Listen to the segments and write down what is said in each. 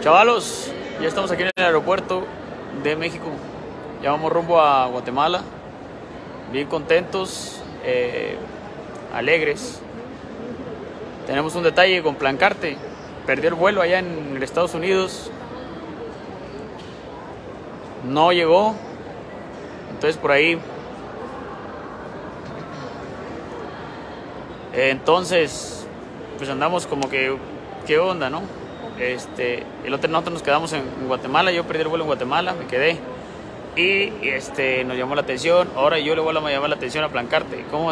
Chavalos, ya estamos aquí en el aeropuerto de México. Ya vamos rumbo a Guatemala. Bien contentos, alegres. Tenemos un detalle con Plancarte. Perdió el vuelo allá en Estados Unidos. No llegó. Entonces por ahí. Entonces, pues andamos como que, ¿qué onda, no? Nosotros nos quedamos en Guatemala. Yo perdí el vuelo en Guatemala, me quedé. Y nos llamó la atención. Ahora yo le voy a llamar la atención a Plancarte. ¿Cómo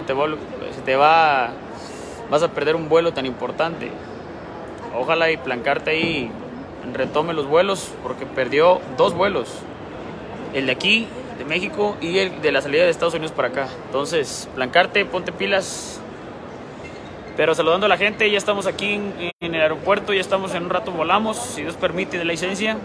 vas a perder un vuelo tan importante? Ojalá y Plancarte ahí retome los vuelos, porque perdió 2 vuelos. El de aquí, de México, y el de la salida de Estados Unidos para acá. Entonces, Plancarte, ponte pilas. Pero saludando a la gente, ya estamos aquí en el aeropuerto, ya estamos en un rato, volamos, si Dios permite, de la licencia.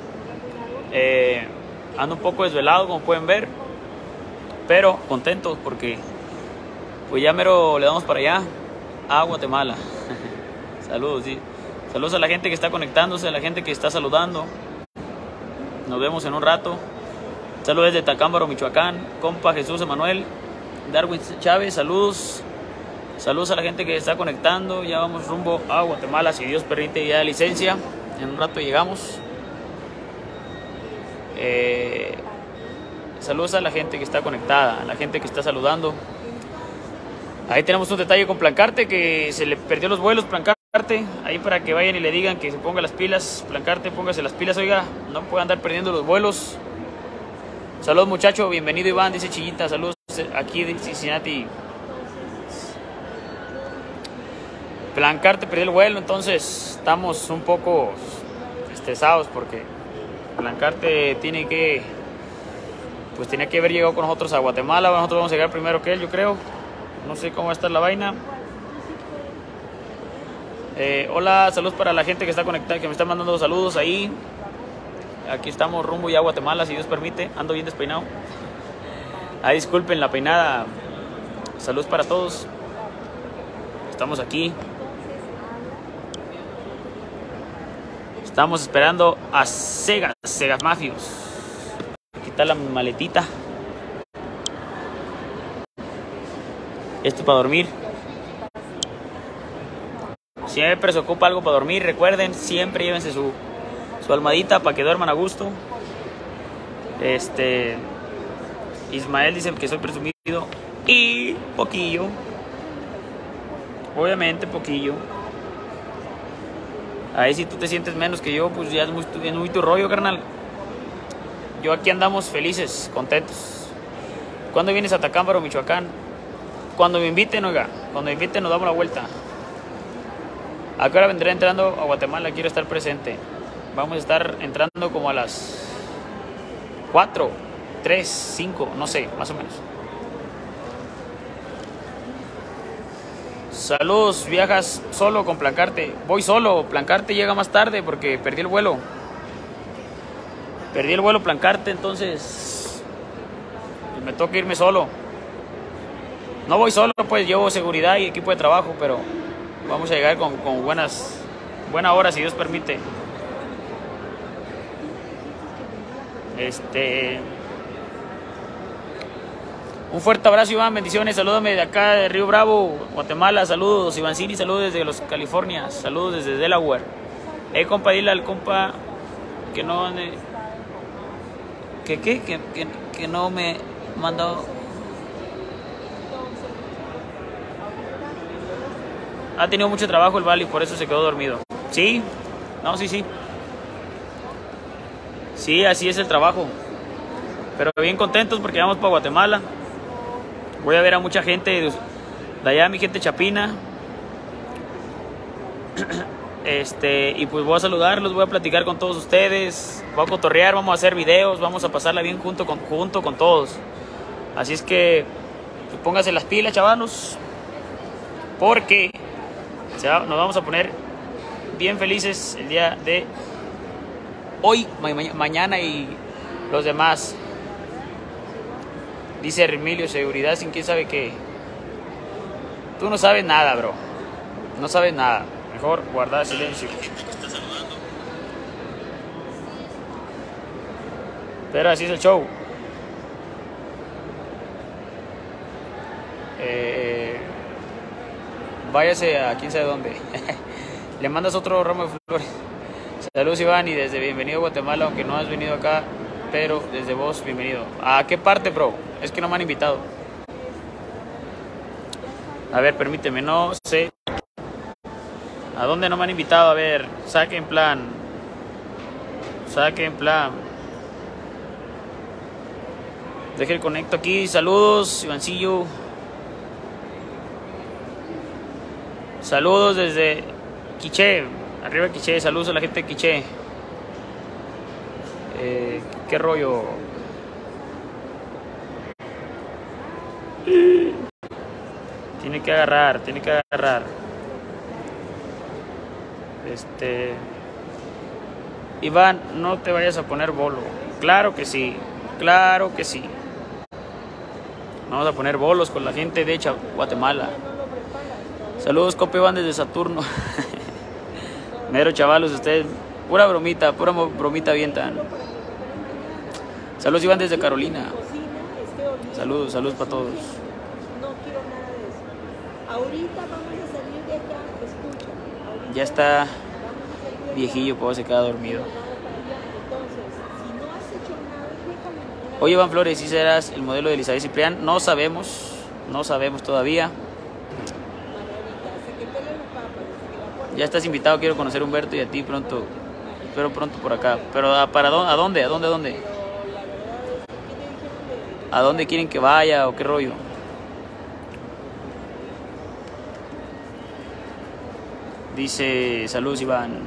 Ando un poco desvelado, como pueden ver, pero contentos porque pues ya mero le damos para allá, a Guatemala. Saludos, sí. Saludos a la gente que está conectándose, a la gente que está saludando. Nos vemos en un rato. Saludos desde Tacámbaro, Michoacán, compa Jesús Emanuel, Darwin Chávez, saludos. Saludos a la gente que está conectando. Ya vamos rumbo a Guatemala, si Dios permite, ya de licencia. En un rato llegamos. Saludos a la gente que está conectada, a la gente que está saludando. Ahí tenemos un detalle con Plancarte, que se le perdió los vuelos. Plancarte, ahí para que vayan y le digan que se ponga las pilas. Plancarte, póngase las pilas, oiga, no puede andar perdiendo los vuelos. Saludos, muchacho, bienvenido Iván, dice Chillita. Saludos aquí de Cincinnati. Plancarte perdió el vuelo, entonces estamos un poco estresados porque Plancarte tenía que haber llegado con nosotros a Guatemala. Nosotros vamos a llegar primero que él, yo creo. No sé cómo va a estar la vaina. Hola, saludos para la gente que está conectada, que me está mandando saludos ahí. Aquí estamos rumbo ya a Guatemala, si Dios permite. Ando bien despeinado. Disculpen la peinada. Saludos para todos. Estamos aquí. Estamos esperando a Segas Mafios. Aquí está la maletita. Esto para dormir. Siempre se ocupa algo para dormir. Recuerden, siempre llévense su almohadita para que duerman a gusto. Ismael dice que soy presumido. Y poquillo. Obviamente poquillo. Ahí si tú te sientes menos que yo, pues ya es muy tu rollo, carnal. Yo aquí andamos felices, contentos. ¿Cuándo vienes a Tacámbaro, Michoacán? Cuando me inviten, oiga. Cuando me inviten nos damos la vuelta. ¿A qué hora vendré entrando a Guatemala? Quiero estar presente. Vamos a estar entrando como a las 4, 3, 5, no sé, más o menos. Saludos, viajas solo con Plancarte. Voy solo, Plancarte llega más tarde porque perdí el vuelo. Perdí el vuelo, Plancarte, entonces pues me toca irme solo. No voy solo, pues llevo seguridad y equipo de trabajo, pero vamos a llegar con buena hora, si Dios permite. Un fuerte abrazo, Iván, bendiciones, salúdame de acá de Río Bravo, Guatemala, saludos, Ivancini, saludos desde los California, saludos desde Delaware. Compa, dile al compa que no que no me mandó. Ha tenido mucho trabajo el Vali, por eso se quedó dormido. ¿Sí? No, sí. Sí, así es el trabajo. Pero bien contentos porque vamos para Guatemala. Voy a ver a mucha gente de allá, mi gente chapina. Y pues voy a saludarlos, voy a platicar con todos ustedes. Voy a cotorrear, vamos a hacer videos, vamos a pasarla bien junto con todos. Así es que pues, pónganse las pilas, chavalos. Porque nos vamos a poner bien felices el día de hoy, mañana y los demás. Dice Remilio, seguridad sin quién sabe qué. Tú no sabes nada, bro. No sabes nada. Mejor guardar silencio. Pero así es el show. Váyase a quién sabe dónde. Le mandas otro ramo de flores. Saludos, Iván, y desde bienvenido a Guatemala, aunque no has venido acá, pero desde vos, bienvenido. ¿A qué parte, bro? Es que no me han invitado. A ver, permíteme, no sé. ¿A dónde no me han invitado? A ver, saquen plan. Saquen plan. Deje el conecto aquí. Saludos, Ivancillo. Saludos desde Quiché. Arriba Quiché. Saludos a la gente de Quiché. ¿Qué rollo? Tiene que agarrar, tiene que agarrar. Iván, no te vayas a poner bolo. Claro que sí, claro que sí. Vamos a poner bolos con la gente de Guatemala. Saludos, Copa Iván desde Saturno. Mero chavalos, ustedes, pura bromita avientan. Saludos, Iván desde Carolina. Saludos, saludos para todos. No quiero nada de eso. Ahorita vamos a salir de acá, escucha. Ya está viejillo, pues se queda dormido. Oye, Iván Flores, ¿sí serás el modelo de Elizabeth Ciprián? No sabemos todavía. Ya estás invitado, quiero conocer a Humberto y a ti pronto. Espero pronto por acá. Pero ¿para dónde? ¿A dónde? ¿A dónde? ¿A dónde quieren que vaya o qué rollo? Dice, saludos, Iván.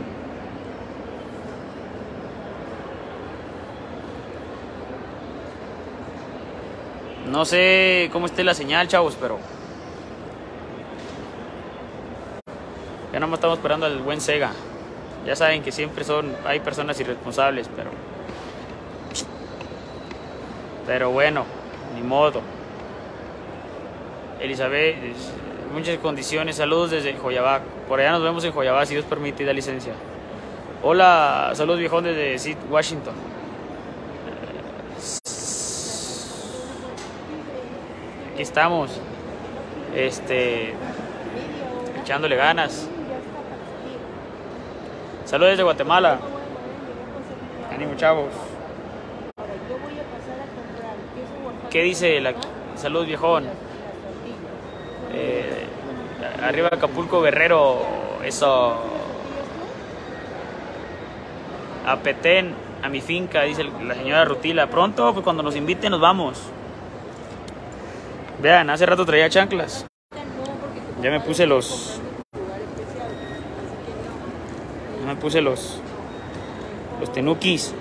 No sé cómo esté la señal, chavos, pero ya no estamos esperando al buen Sega. Ya saben que siempre hay personas irresponsables, pero bueno, ni modo. Elizabeth, muchas condiciones. Saludos desde Joyabá. Por allá nos vemos en Joyabá, si Dios permite y da licencia. Hola, saludos viejón desde Seattle, Washington. Aquí estamos, echándole ganas. Saludos desde Guatemala. Ánimo, chavos. ¿Qué dice la salud, viejón? Arriba Acapulco, Guerrero. Eso. A Petén, a mi finca, dice la señora Rutila. Pronto, pues cuando nos inviten nos vamos. Vean, hace rato traía chanclas. Ya me puse los tenukis.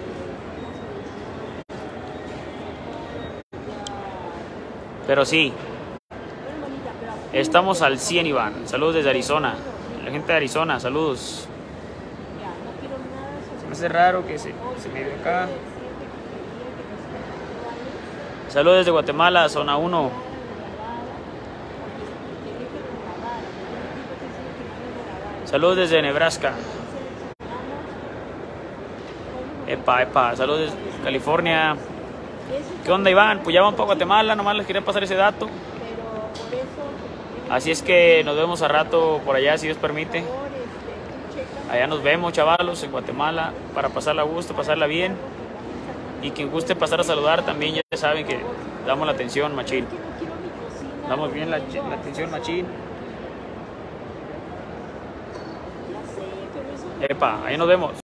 Pero sí, estamos al 100, Iván. Saludos desde Arizona. La gente de Arizona, saludos. Se me hace raro que se me ve acá. Saludos desde Guatemala, zona 1. Saludos desde Nebraska. Epa, saludos desde California. ¿Qué onda, Iván? Pues ya van para Guatemala, nomás les quería pasar ese dato. Así es que nos vemos a rato por allá, si Dios permite. Allá nos vemos, chavalos, en Guatemala, para pasarla a gusto, pasarla bien. Y quien guste pasar a saludar también, ya saben que damos la atención, machín. Damos bien la atención, machín. Epa, ahí nos vemos.